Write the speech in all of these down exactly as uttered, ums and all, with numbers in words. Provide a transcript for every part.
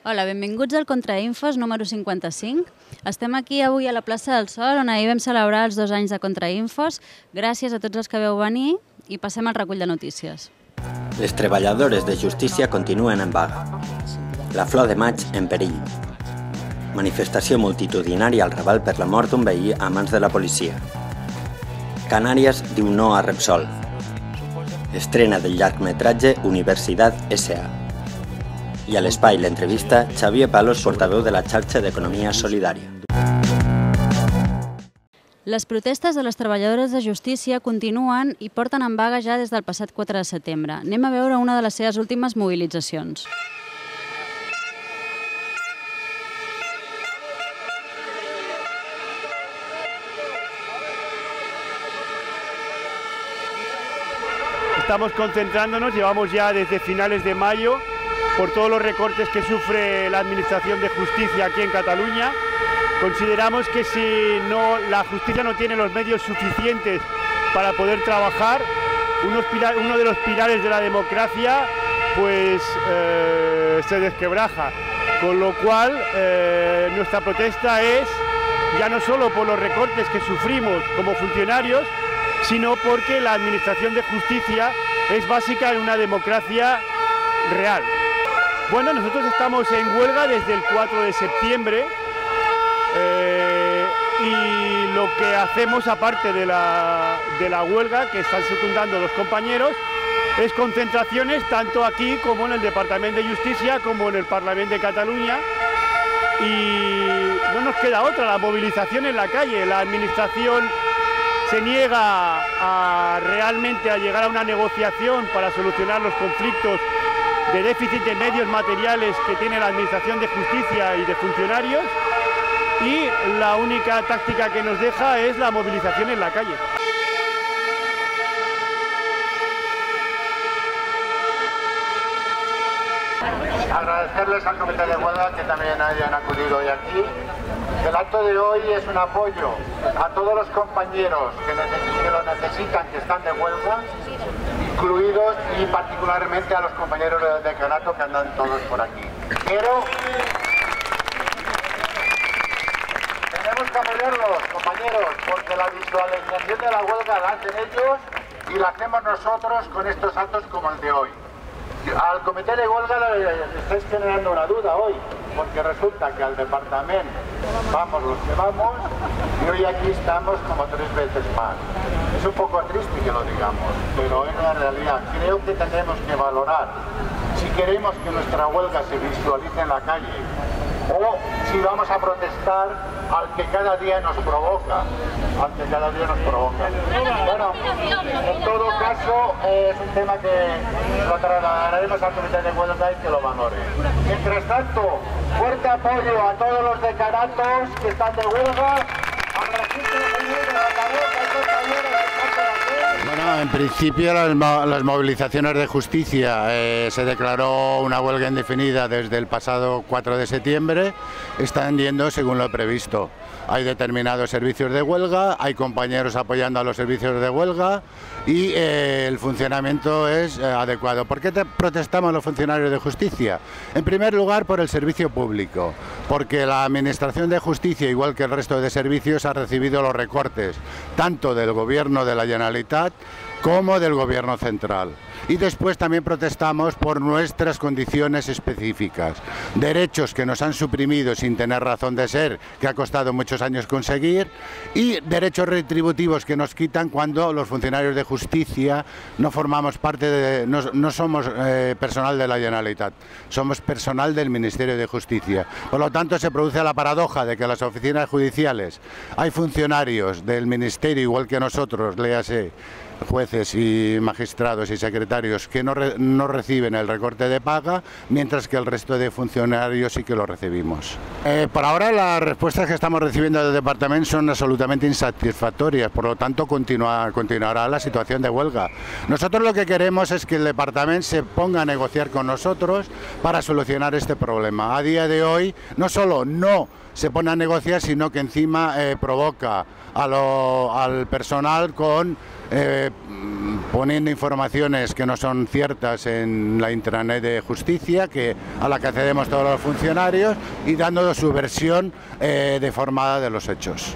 Hola, benvinguts al Contrainfos número cinquanta-cinc. Estem aquí avui a la plaça del Sol, on ahir vam celebrar els dos anys de Contrainfos. Gràcies a tots els que veu venir i passem al recull de notícies. Les treballadores de justícia continuen en vaga. La flor de maig en perill. Manifestació multitudinària al Raval per la mort d'un veí a mans de la policia. Canàries diu no a Repsol. Estrena del llargmetratge Universitat S A. I a l'espai l'entrevista Xavier Palos, portaveu de la xarxa d'Economia Solidària. Les protestes de les treballadores de justícia continuen i porten en vaga ja des del passat quatre de setembre. Anem a veure una de les seves últimes mobilitzacions. Estamos concentrándonos, llevamos ya desde finales de mayo por todos los recortes que sufre la Administración de Justicia aquí en Cataluña. Consideramos que si no, la justicia no tiene los medios suficientes para poder trabajar, unos pilar, uno de los pilares de la democracia pues eh, se desquebraja. Con lo cual eh, nuestra protesta es ya no solo por los recortes que sufrimos como funcionarios, sino porque la Administración de Justicia es básica en una democracia real. Bueno, nosotros estamos en huelga desde el cuatro de septiembre eh, y lo que hacemos, aparte de la, de la huelga que están secundando los compañeros, es concentraciones tanto aquí como en el Departamento de Justicia como en el Parlamento de Cataluña, y no nos queda otra, la movilización en la calle. La Administración se niega a realmente a llegar a una negociación para solucionar los conflictos de déficit de medios materiales que tiene la Administración de Justicia y de funcionarios, y la única táctica que nos deja es la movilización en la calle. Agradecerles al comité de huelga que también hayan acudido hoy aquí. El acto de hoy es un apoyo a todos los compañeros que, que lo necesitan, que están de huelga, incluidos, y particularmente a los compañeros del decanato que andan todos por aquí. Pero tenemos que apoyarlos, compañeros, porque la visualización de la huelga la hacen ellos y la hacemos nosotros con estos actos como el de hoy. Al comité de huelga le estáis generando una duda hoy, porque resulta que al departamento vamos los que vamos y hoy aquí estamos como tres veces más. Es un poco triste que lo digamos, pero es la realidad. Creo que tenemos que valorar si queremos que nuestra huelga se visualice en la calle o si vamos a protestar al que cada día nos provoca, al que cada día nos provoca. Bueno, en todo caso es un tema que lo trasladaremos al comité de huelga y que lo valore. Mientras tanto, fuerte apoyo a todos los decanatos que están de huelga, al registro civil de la cabeza, compañeros que están por aquí. Bueno, en principio las, las movilizaciones de justicia, eh, se declaró una huelga indefinida desde el pasado cuatro de septiembre, están yendo según lo previsto. Hay determinados servicios de huelga, hay compañeros apoyando a los servicios de huelga y eh, el funcionamiento es eh, adecuado. ¿Por qué te protestamos los funcionarios de justicia? En primer lugar, por el servicio público, porque la Administración de Justicia, igual que el resto de servicios, ha recibido los recortes tanto del Gobierno de la Generalitat como del Gobierno central. Y después también protestamos por nuestras condiciones específicas, derechos que nos han suprimido sin tener razón de ser, que ha costado muchos años conseguir, y derechos retributivos que nos quitan cuando los funcionarios de justicia no formamos parte de, no, no somos eh, personal de la Generalitat, somos personal del Ministerio de Justicia. Por lo tanto, se produce la paradoja de que en las oficinas judiciales hay funcionarios del Ministerio, igual que nosotros, léase, jueces y magistrados y secretarios, que no, re, no reciben el recorte de paga, mientras que el resto de funcionarios sí que lo recibimos. Eh, por ahora las respuestas que estamos recibiendo del departamento son absolutamente insatisfactorias, por lo tanto continua, continuará la situación de huelga. Nosotros lo que queremos es que el departamento se ponga a negociar con nosotros para solucionar este problema. A día de hoy no solo no se pone a negociar, sino que encima eh, provoca a lo, al personal con Eh, poniendo informaciones que no son ciertas en la intranet de justicia, que, a la que accedemos todos los funcionarios, y dando su versión eh, deformada de los hechos.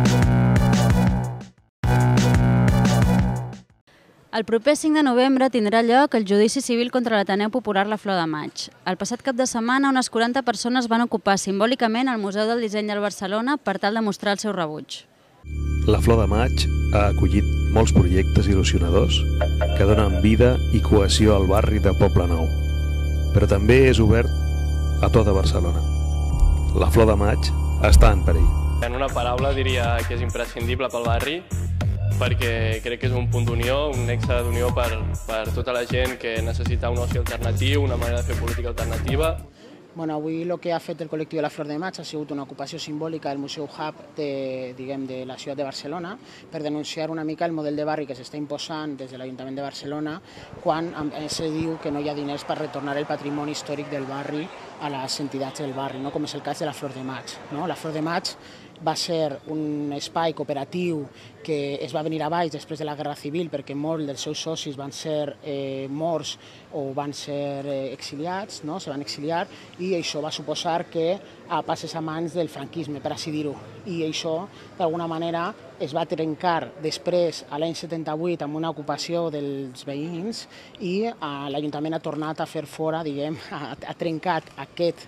El proper cinc de novembre tindrà lloc el judici civil contra l'Ateneu Popular La Flor de Maig. El passat cap de setmana, unes quaranta persones van ocupar simbòlicament el Museu del Disseny del Barcelona per tal de mostrar el seu rebuig. La Flor de Maig ha acollit molts projectes il·lusionadors que donen vida i cohesió al barri de Poblenou, però també és obert a tota Barcelona. La Flor de Maig està en perill. En una paraula diria que és imprescindible pel barri, perquè crec que és un punt d'unió, un nexe d'unió per, per tota la gent que necessita un oci alternatiu, una manera de fer política alternativa. Bueno, avui el que ha fet el col·lectiu de la Flor de Maig ha sigut una ocupació simbòlica del Museu Hub de, diguem, de la ciutat de Barcelona per denunciar una mica el model de barri que s'està imposant des de l'Ajuntament de Barcelona quan se diu que no hi ha diners per retornar el patrimoni històric del barri a les entitats del barri, no? Com és el cas de la Flor de Maig. No? La Flor de Maig va ser un espai cooperatiu que es va venir a baix després de la Guerra Civil perquè molts dels seus socis van ser eh, morts o van ser eh, exiliats, no? Se van exiliar, i això va suposar que ah, passés a mans del franquisme, per així dir-ho. I això, d'alguna manera, es va trencar després, a l'any setanta-vuit, amb una ocupació dels veïns, i ah, l'Ajuntament ha tornat a fer fora, diguem, ha, ha trencat aquest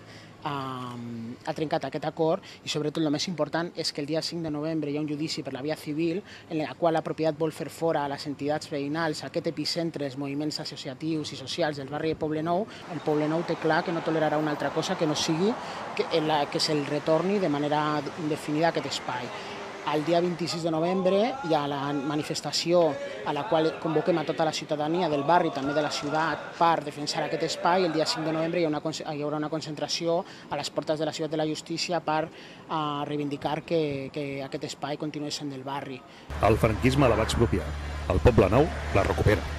ha trencat aquest acord, i sobretot el més important és que el dia cinc de novembre hi ha un judici per la via civil en la qual la propietat vol fer fora a les entitats veïnals, a aquest epicentre dels moviments associatius i socials del barri de Poblenou. El Poblenou té clar que no tolerarà una altra cosa que no sigui que, la, que se'l retorni de manera indefinida a aquest espai. El dia vint-i-sis de novembre hi ha la manifestació a la qual convoquem a tota la ciutadania del barri, també de la ciutat, per defensar aquest espai. El dia cinc de novembre hi, ha una, hi haurà una concentració a les portes de la Ciutat de la Justícia per uh, reivindicar que, que aquest espai continuï sent del barri. El franquisme la va expropiar, el Poblenou la recupera.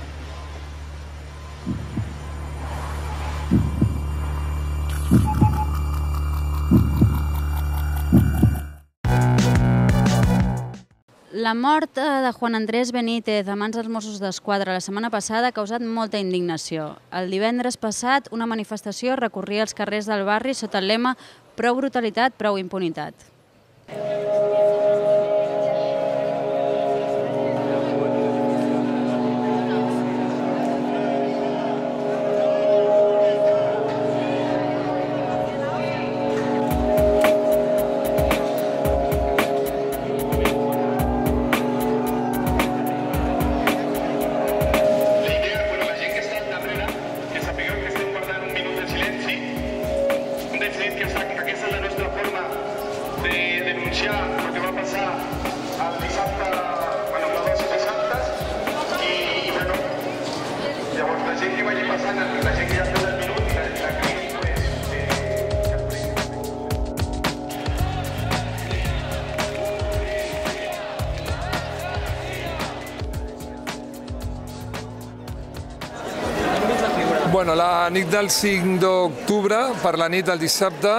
La mort de Juan Andrés Benítez a mans dels Mossos d'Esquadra la setmana passada ha causat molta indignació. El divendres passat, una manifestació recorria els carrers del barri sota el lema «Prou brutalitat, prou impunitat». Bueno, la nit del cinc d'octubre, per la nit del dissabte,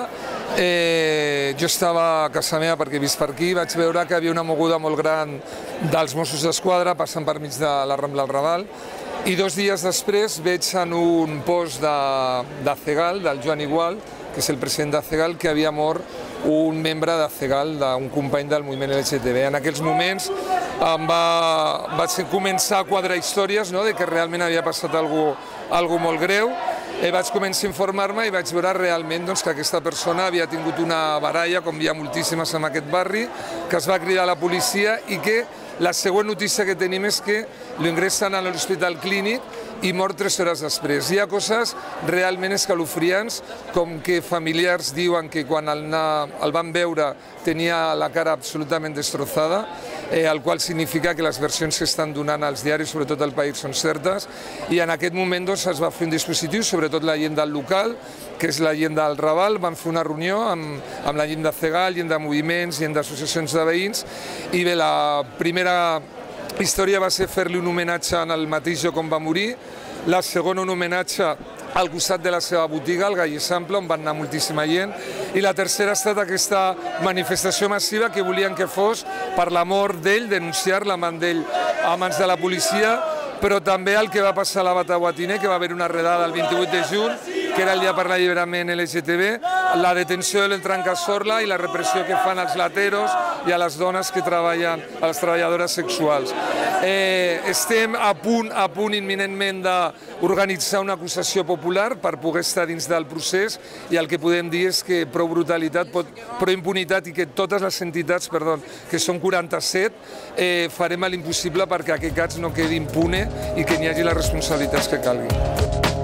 eh, jo estava a casa meva perquè he vist per aquí, vaig veure que hi havia una moguda molt gran dels Mossos d'Esquadra passant per mig de la Rambla del Raval, i dos dies després veig en un post de, de CEGAL, del Joan Igual, que és el president de CEGAL, que havia mort un membre de CEGAL, un company del moviment L G T B. En aquells moments em va, vaig començar a quadrar històries, no?, de que realment havia passat alguna cosa molt greu. Eh, vaig començar a informar-me i vaig veure realment doncs, que aquesta persona havia tingut una baralla, com hi ha moltíssimes en aquest barri, que es va cridar a la policia i que la següent notícia que tenim és que l'ingressen a l'hospital clínic i mor tres hores després. Hi ha coses realment escalofriants, com que familiars diuen que quan el, el van veure tenia la cara absolutament destrossada, eh, el qual significa que les versions que estan donant als diaris, sobretot al País, són certes, i en aquest moment doncs, es va fer un dispositiu, sobretot la gent del local, que és la gent del Raval, van fer una reunió amb, amb la gent de CEGAL, gent de moviments, gent d'associacions de veïns, i bé, la primera història va ser fer-li un homenatge en el mateix lloc on va morir, la segona un homenatge al costat de la seva botiga, al Galler Sample, on van anar moltíssima gent, i la tercera ha estat aquesta manifestació massiva que volien que fos per la mort d'ell, denunciar la mort d'ell a mans de la policia, però també el que va passar a la Bataguatiner, que va haver una redada el vint-i-vuit de juny, que era el dia per l'alliberament L G T B, la detenció de l'Entrancasorla i la repressió que fan als lateros i a les dones que treballen, a les treballadores sexuals. Eh, estem a punt, a punt imminentment d'organitzar una acusació popular per poder estar dins del procés, i el que podem dir és que prou brutalitat, pot, prou impunitat, i que totes les entitats, perdó, que són quaranta-set, eh, farem l'impossible perquè aquest cas no quedi impune i que n'hi hagi les responsabilitats que calguin.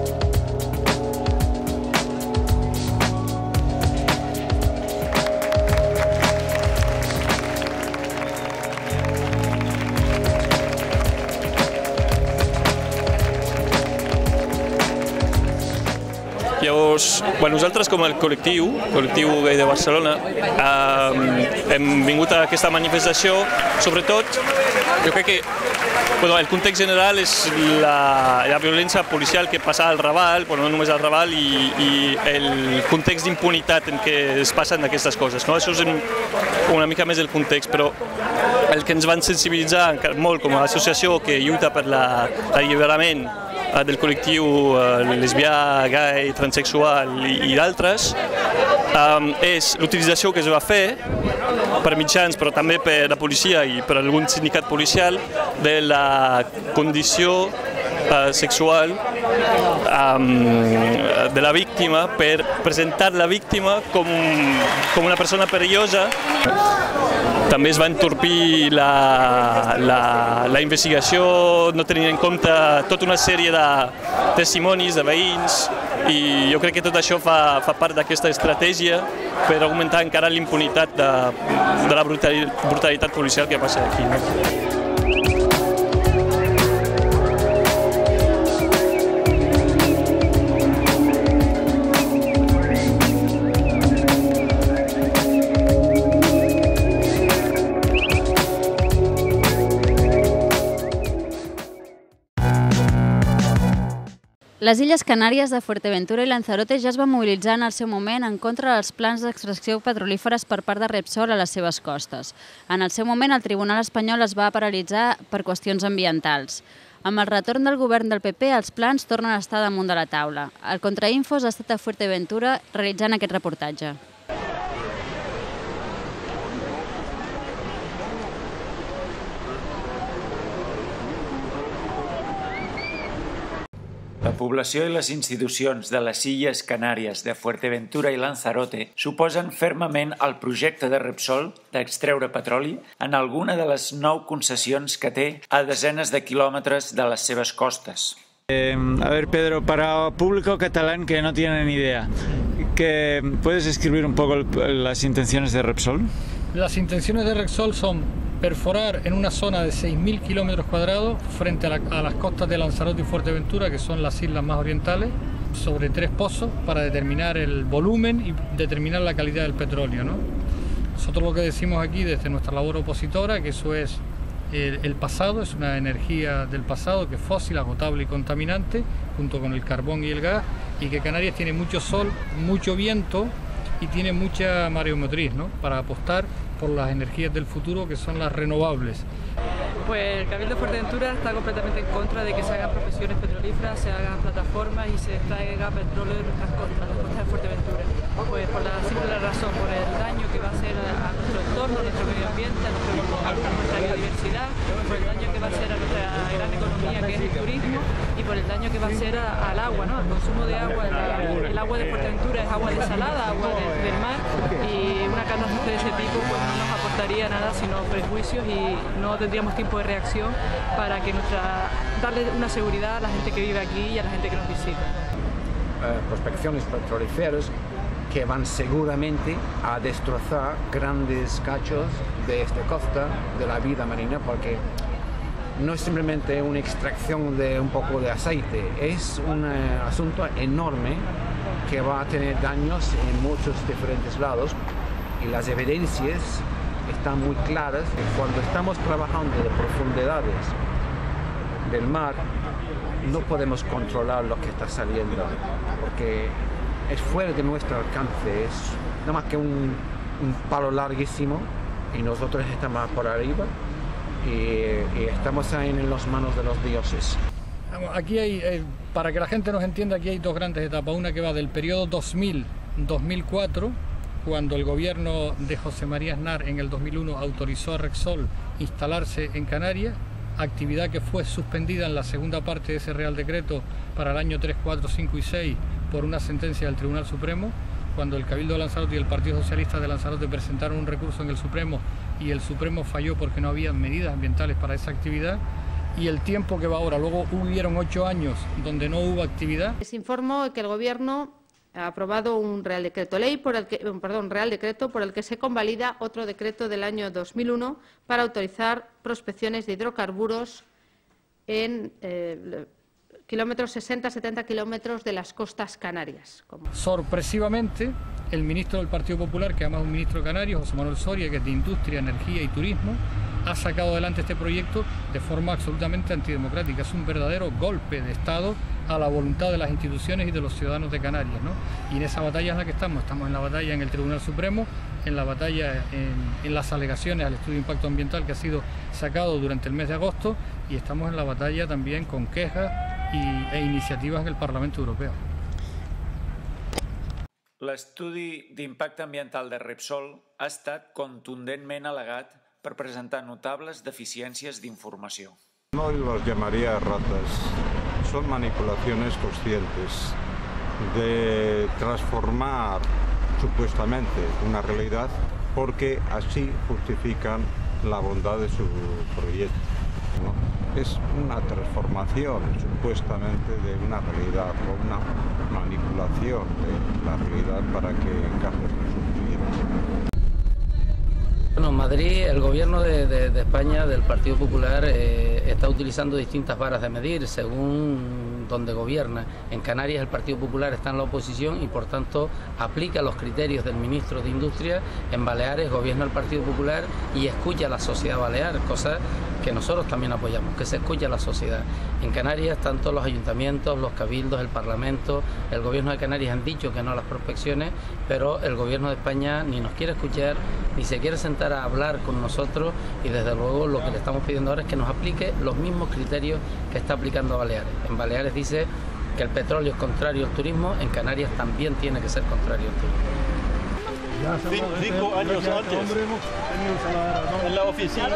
Llavors, bueno, nosaltres com el col·lectiu, col·lectiu gai de Barcelona, eh, hem vingut a aquesta manifestació, sobretot, jo crec que bueno, el context general és la, la violència policial que passa al Raval, bueno, no només al Raval, i, i el context d'impunitat en què es passen aquestes coses. No? Això és una mica més el context, però el que ens van sensibilitzar molt com a associació que lluita per l'alliberament del col·lectiu lesbià, gai, transexual i d'altres, és l'utilització que es va fer per mitjans, però també per la policia i per algun sindicat policial, de la condició sexual de la víctima per presentar la víctima com una persona perillosa. També es va entorpir la, la, la investigació, no tenint en compte tota una sèrie de testimonis de veïns, i jo crec que tot això fa, fa part d'aquesta estratègia per augmentar encara l'impunitat de, de la brutalitat policial que passa aquí. No? Les Illes Canàries de Fuerteventura i Lanzarote ja es van mobilitzar en el seu moment en contra dels plans d'extracció petrolíferes per part de Repsol a les seves costes. En el seu moment, el Tribunal espanyol es va paralitzar per qüestions ambientals. Amb el retorn del govern del P P, els plans tornen a estar damunt de la taula. El Contrainfos ha estat a Fuerteventura realitzant aquest reportatge. La població i les institucions de les Illes Canàries de Fuerteventura i Lanzarote s'oposen fermament al projecte de Repsol d'extreure petroli en alguna de les nou concessions que té a desenes de quilòmetres de les seves costes. Eh, a ver, Pedro, para público catalán que no tiene ni idea, que ¿puedes escribir un poco las intenciones de Repsol? Las intenciones de Repsol son perforar en una zona de seis mil kilómetros cuadrados frente a, la, a las costas de Lanzarote y Fuerteventura, que son las islas más orientales, sobre tres pozos para determinar el volumen y determinar la calidad del petróleo, ¿no? Nosotros lo que decimos aquí desde nuestra labor opositora, que eso es el, el pasado, es una energía del pasado que es fósil, agotable y contaminante, junto con el carbón y el gas, y que Canarias tiene mucho sol, mucho viento y tiene mucha mareomotriz, ¿no? Para apostar por las energías del futuro, que son las renovables. Pues el Cabildo de Fuerteventura está completamente en contra de que se hagan profesiones petrolíferas, se hagan plataformas y se extraiga petróleo de nuestras costas, las costas de Fuerteventura. Pues por la simple razón, por el daño que va a hacer a nuestro entorno, a nuestro medio ambiente, a, nuestro, a nuestra biodiversidad, por el daño que va a hacer a nuestra gran economía que es el turismo, y por el daño que va a hacer a, al agua, ¿no? Al consumo de agua. El, el agua de Fuerteventura es agua desalada, agua de, del mar, y una catástrofe de ese tipo pues no nos aportaría nada sino prejuicios, y no tendríamos tiempo de reacción para que nuestra, darle una seguridad a la gente que vive aquí y a la gente que nos visita. Eh, prospecciones petrolíferas que van seguramente a destrozar grandes cachos de esta costa, de la vida marina, porque no es simplemente una extracción de un poco de aceite, es un eh, asunto enorme que va a tener daños en muchos diferentes lados, y las evidencias están muy claras que cuando estamos trabajando de profundidades del mar no podemos controlar lo que está saliendo, porque es fuera de nuestro alcance, es nada más que un, un palo larguísimo y nosotros estamos por arriba, y, y estamos ahí en las manos de los dioses. Aquí hay, eh, para que la gente nos entienda, aquí hay dos grandes etapas. Una que va del periodo dos mil a dos mil cuatro, cuando el gobierno de José María Aznar en el dos mil uno autorizó a Repsol instalarse en Canarias, actividad que fue suspendida en la segunda parte de ese Real Decreto para el año tres, cuatro, cinco y seis por una sentencia del Tribunal Supremo, cuando el Cabildo de Lanzarote y el Partido Socialista de Lanzarote presentaron un recurso en el Supremo y el Supremo falló porque no había medidas ambientales para esa actividad. Y el tiempo que va ahora, luego hubieron ocho años donde no hubo actividad. Les informo que el Gobierno ha aprobado un Real Decreto Ley por el que, perdón, Real Decreto por el que se convalida otro decreto del año dos mil uno para autorizar prospecciones de hidrocarburos en eh, kilómetros sesenta a setenta kilómetros de las costas canarias. Como... Sorpresivamente, el ministro del Partido Popular, que además es un ministro canario, José Manuel Soria, que es de Industria, Energía y Turismo, ha sacado adelante este proyecto de forma absolutamente antidemocrática. Es un verdadero golpe de Estado a la voluntad de las instituciones y de los ciudadanos de Canarias, ¿no? Y en esa batalla es la que estamos. Estamos en la batalla en el Tribunal Supremo, en la batalla en, en las alegaciones al estudio de impacto ambiental que ha sido sacado durante el mes de agosto, y estamos en la batalla también con quejas y, e iniciativas en el Parlamento Europeo. L'estudi d'impacte ambiental de Repsol ha estat contundentment al·legat per presentar notables deficiències d'informació. No los llamaría ratas, son manipulaciones conscientes de transformar supuestamente una realidad porque así justifican la bondad de su proyecto, ¿no? Es una transformación supuestamente de una realidad o una manipulación de la realidad para que encaje con sus proyectos. Bueno, en Madrid el gobierno de, de, de España, del Partido Popular, eh, está utilizando distintas varas de medir según donde gobierna. En Canarias el Partido Popular está en la oposición y por tanto aplica los criterios del ministro de Industria. En Baleares gobierna el Partido Popular y escucha a la sociedad balear, cosa que nosotros también apoyamos, que se escuche a la sociedad. En Canarias tanto los ayuntamientos, los cabildos, el Parlamento, el gobierno de Canarias han dicho que no a las prospecciones, pero el gobierno de España ni nos quiere escuchar, ni se quiere sentar a hablar con nosotros, y desde luego lo que le estamos pidiendo ahora es que nos aplique los mismos criterios que está aplicando a Baleares. En Baleares dice que el petróleo es contrario al turismo, en Canarias también tiene que ser contrario al turismo. Cinco años antes, en la oficina.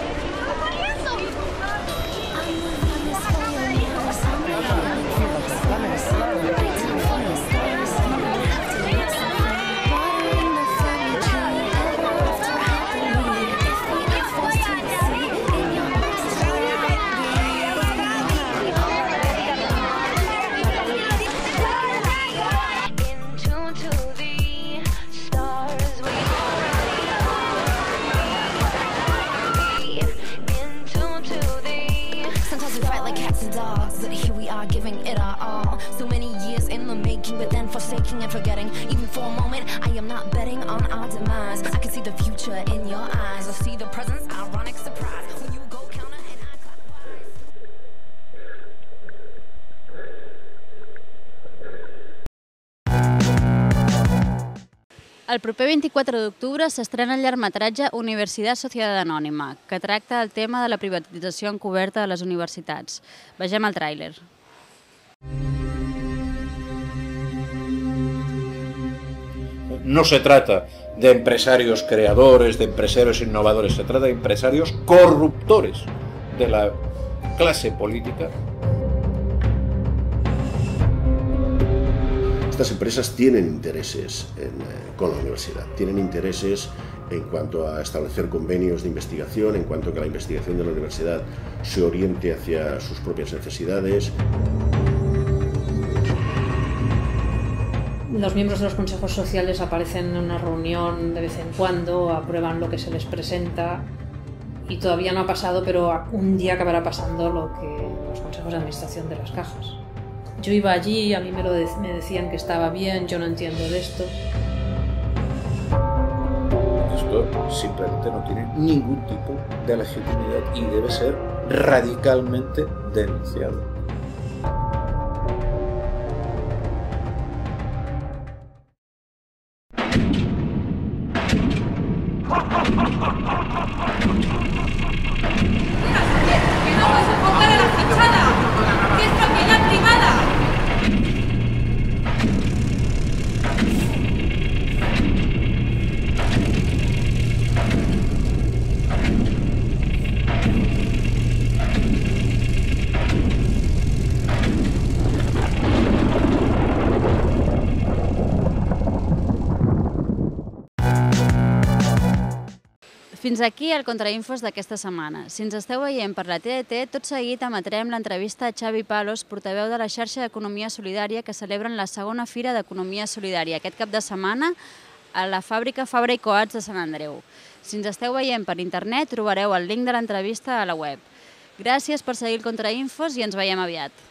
Forsaking and forgetting, even for a moment, I am not betting on our demise. I can see the future in your eyes. I see the presence, ironic surprise. When you go counter and I El proper vint-i-quatre d'octubre s'estrena el llargmetratge Universitat Societat Anònima, que tracta el tema de la privatització encoberta de les universitats. Vegem el tràiler. No se trata de empresarios creadores, de empresarios innovadores, se trata de empresarios corruptores de la clase política. Estas empresas tienen intereses en, con la universidad, tienen intereses en cuanto a establecer convenios de investigación, en cuanto a que la investigación de la universidad se oriente hacia sus propias necesidades. Los miembros de los consejos sociales aparecen en una reunión de vez en cuando, aprueban lo que se les presenta y todavía no ha pasado, pero un día acabará pasando lo que los consejos de administración de las cajas. Yo iba allí, a mí me, lo de, me decían que estaba bien, yo no entiendo de esto. Esto simplemente no tiene ningún tipo de legitimidad y debe ser radicalmente denunciado. Fins aquí el Contrainfos d'aquesta setmana. Si ens esteu veient per la T D T, tot seguit emetrem l'entrevista a Xavi Palos, portaveu de la xarxa d'Economia Solidària, que celebren la segona Fira d'Economia Solidària aquest cap de setmana a la fàbrica Fabra i Coats de Sant Andreu. Si ens esteu veient per internet, trobareu el link de l'entrevista a la web. Gràcies per seguir el Contrainfos i ens veiem aviat.